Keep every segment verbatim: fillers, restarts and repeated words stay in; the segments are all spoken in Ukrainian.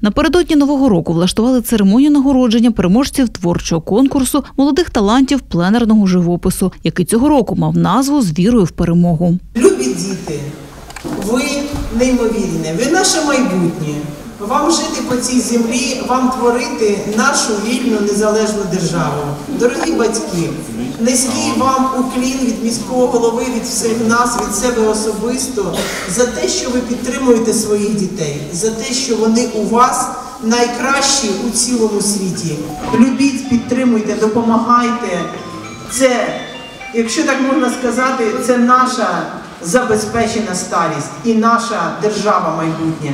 Напередодні Нового року влаштували церемонію нагородження переможців творчого конкурсу молодих талантів пленерного живопису, який цього року мав назву «З вірою в перемогу». Любі діти, ви неймовірні, ви наше майбутнє. Вам жити по цій землі, вам творити нашу вільну незалежну державу. Дорогі батьки, низький вам уклін від міського голови, від всіх нас, від себе особисто, за те, що ви підтримуєте своїх дітей, за те, що вони у вас найкращі у цілому світі. Любіть, підтримуйте, допомагайте. Це, якщо так можна сказати, це наша забезпечена старість і наша держава майбутнє.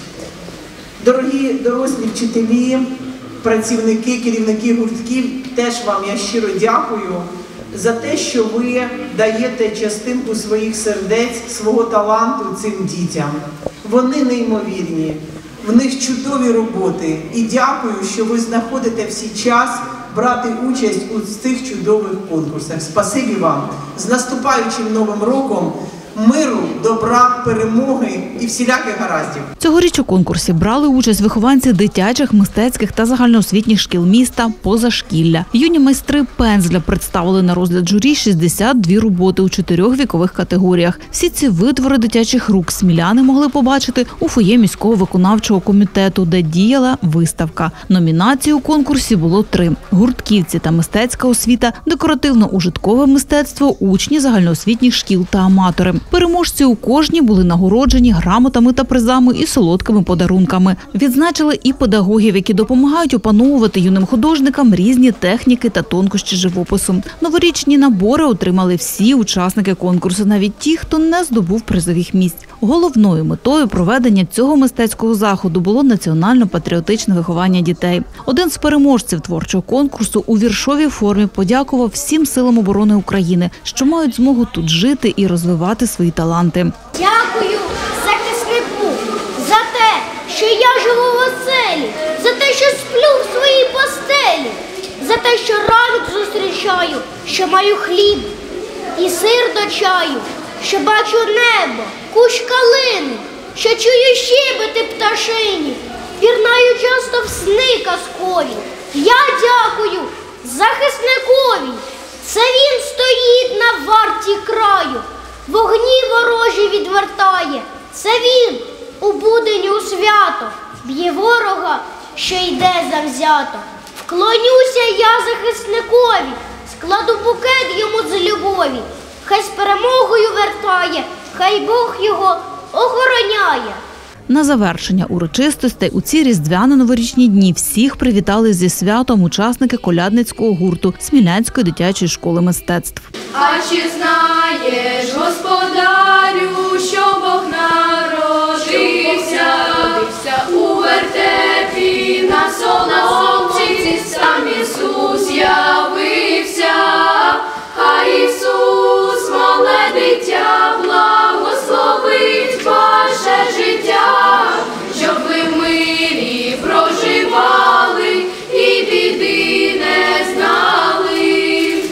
Дорогі дорослі вчителі, працівники, керівники гуртків, теж вам я щиро дякую за те, що ви даєте частинку своїх сердець, свого таланту цим дітям. Вони неймовірні, в них чудові роботи. І дякую, що ви знаходите всі час брати участь у цих чудових конкурсах. Спасибі вам! З наступаючим Новим роком! Миру, добра, перемоги і всіляких гараздів. Цьогоріч у конкурсі брали участь вихованці дитячих, мистецьких та загальноосвітніх шкіл міста, позашкілля. Юні майстри пензля представили на розгляд журі шістдесят дві роботи у чотирьох вікових категоріях. Всі ці витвори дитячих рук сміляни могли побачити у фоє міського виконавчого комітету, де діяла виставка. Номінацій у конкурсі було три – гуртківці та мистецька освіта, декоративно-ужиткове мистецтво, учні загальноосвітніх шкіл та аматори. Переможці у кожній були нагороджені грамотами та призами і солодкими подарунками. Відзначили і педагогів, які допомагають опановувати юним художникам різні техніки та тонкощі живопису. Новорічні набори отримали всі учасники конкурсу, навіть ті, хто не здобув призових місць. Головною метою проведення цього мистецького заходу було національно-патріотичне виховання дітей. Один з переможців творчого конкурсу у віршовій формі подякував всім силам оборони України, що мають змогу тут жити і розвивати свої таланти. Дякую захиснику за те, що я живу в оселі, за те, що сплю в своїй постелі, за те, що ранок зустрічаю, що маю хліб і сир до чаю, що бачу небо, кущ калини, що чую щебети пташині, пірнаю часто в сни казкові. Я дякую захисникові, це він стоїть на варті краю, вогні ворожі відвертає, це він у будень у свято б'є ворога, що йде завзято. Вклонюся я захисникові, складу букет йому з любові, хай з перемогою вертає, хай Бог його охороняє. На завершення урочистостей у ці різдвяно-новорічні дні всіх привітали зі святом учасники колядницького гурту Смілянської дитячої школи мистецтв. А чи знає